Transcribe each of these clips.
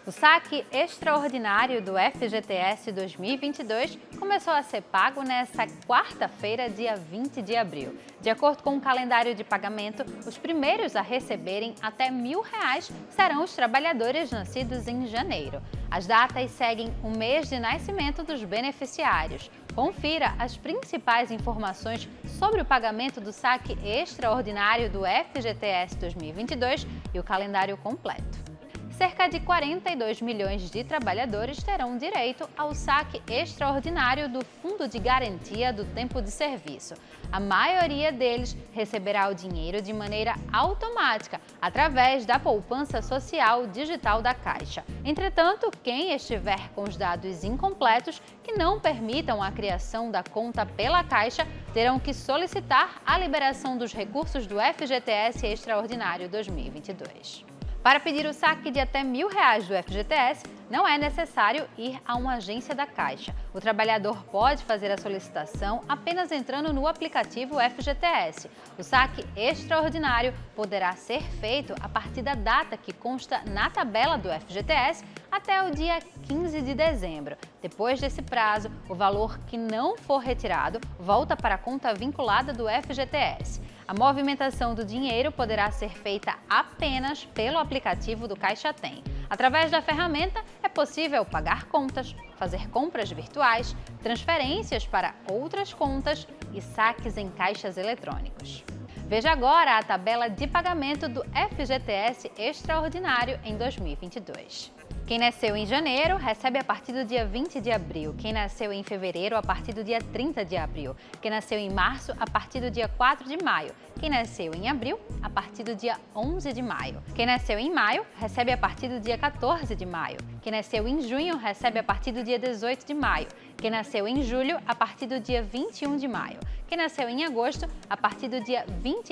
O saque extraordinário do FGTS 2022 começou a ser pago nesta quarta-feira, dia 20 de abril. De acordo com o calendário de pagamento, os primeiros a receberem até R$1.000 serão os trabalhadores nascidos em janeiro. As datas seguem o mês de nascimento dos beneficiários. Confira as principais informações sobre o pagamento do saque extraordinário do FGTS 2022 e o calendário completo. Cerca de 42 milhões de trabalhadores terão direito ao saque extraordinário do Fundo de Garantia do Tempo de Serviço. A maioria deles receberá o dinheiro de maneira automática, através da poupança social digital da Caixa. Entretanto, quem estiver com os dados incompletos, que não permitam a criação da conta pela Caixa, terão que solicitar a liberação dos recursos do FGTS Extraordinário 2022. Para pedir o saque de até R$1.000 do FGTS, não é necessário ir a uma agência da Caixa. O trabalhador pode fazer a solicitação apenas entrando no aplicativo FGTS. O saque extraordinário poderá ser feito a partir da data que consta na tabela do FGTS até o dia 15 de dezembro. Depois desse prazo, o valor que não for retirado volta para a conta vinculada do FGTS. A movimentação do dinheiro poderá ser feita apenas pelo aplicativo do Caixa Tem. Através da ferramenta, é possível pagar contas, fazer compras virtuais, transferências para outras contas e saques em caixas eletrônicos. Veja agora a tabela de pagamento do FGTS Extraordinário em 2022. Quem nasceu em janeiro recebe a partir do dia 20 de abril. Quem nasceu em fevereiro, a partir do dia 30 de abril. Quem nasceu em março, a partir do dia 4 de maio. Quem nasceu em abril, a partir do dia 11 de maio. Quem nasceu em maio, recebe a partir do dia 14 de maio. Quem nasceu em junho, recebe a partir do dia 18 de maio. Quem nasceu em julho, a partir do dia 21 de maio. Quem nasceu em agosto, a partir do dia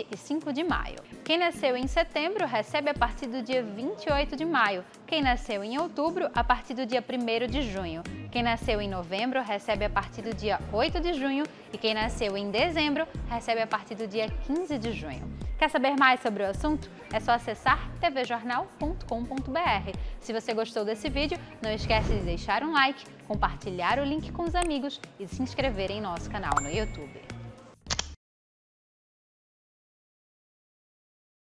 25 de maio. Quem nasceu em setembro, recebe a partir do dia 28 de maio. Quem nasceu em outubro, a partir do dia 1º de junho. Quem nasceu em novembro, recebe a partir do dia 8 de junho. E quem nasceu em dezembro, recebe a partir do dia 15 de junho. Quer saber mais sobre o assunto? É só acessar tvjornal.com.br. Se você gostou desse vídeo, não esquece de deixar um like, compartilhar o link com os amigos e se inscrever em nosso canal no YouTube.